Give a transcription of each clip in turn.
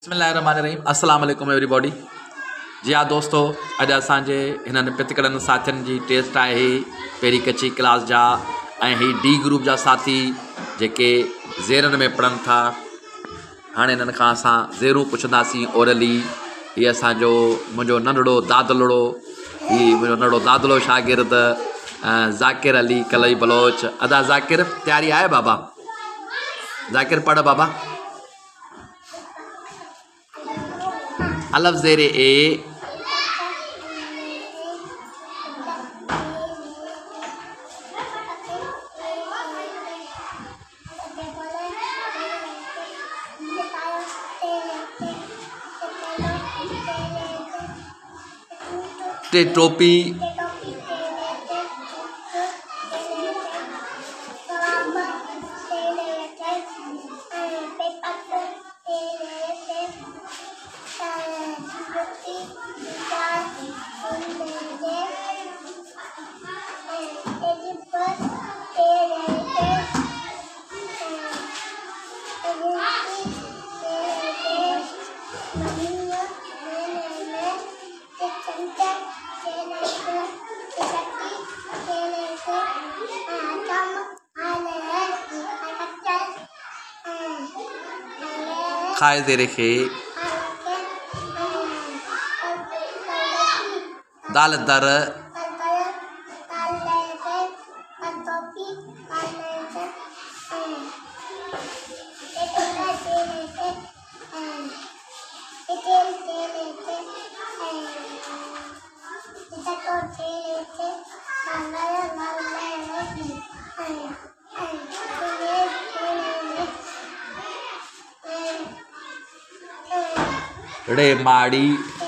बिस्मिल्लाहिर्रहमानिर्रहीम। अस्सलाम वालेकुम एवरीबॉडी। जी हाँ दोस्तों, अॼु असांजे हिननि पितकड़नि साथियुनि जी टेस्ट आहे पहिरीं कच्ची क्लास जा ऐं ही डी ग्रुप जा साथी जेके ज़ेरनि में पढ़नि था। हाणे हिननि खां असां ज़ेरूं पुछंदासीं ओरली। हीअ असांजो मुंहिंजो नंढड़ो दादलो, हीअ मुंहिंजो नंढड़ो दादलो शागिर्द ज़ाकिर अली कलई बलोच। अदा ज़ाकिर तैयारी आहे बाबा? ज़ाकिर पढ़ बाबा। अलफ ज़ेरे ए टे टोपी खाए ज़ेरे खे दाल दर रे माड़ी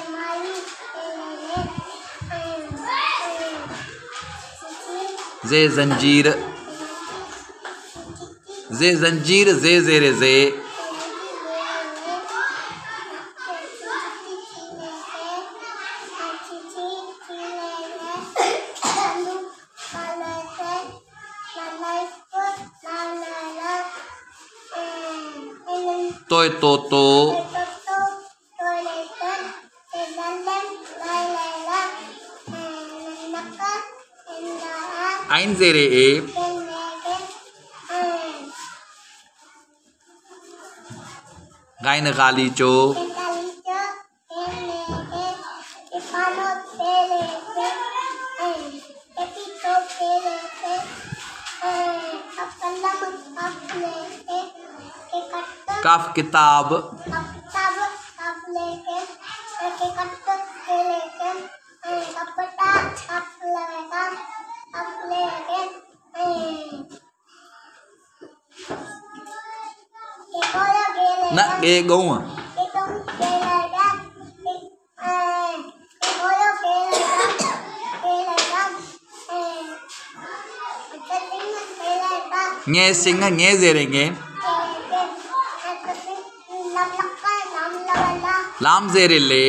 जे जंजीर जे ज़ेरे जे तोय तो आइन ज़ेरे ए गाइन गाली चो काफ किताब न ए गऊं ङे सिंह ङे ज़ेरेंगे लाम ज़ेरे ले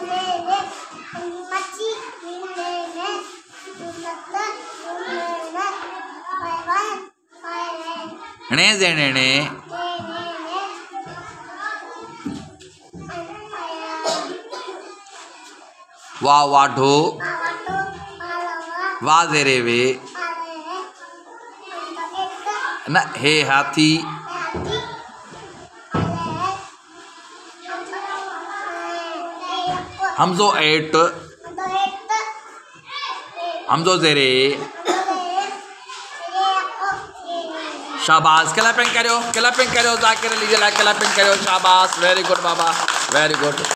णे ज़ेने वा वाढो वा ज़ेरे वे न हे हाथी हमजो एट हमजो ज़ेरे शाबाश। क्लैपिंग करो ज़ाकिर अली जे लाइ क्लैपिंग करो। शाबाश, वेरी गुड बाबा, वेरी गुड।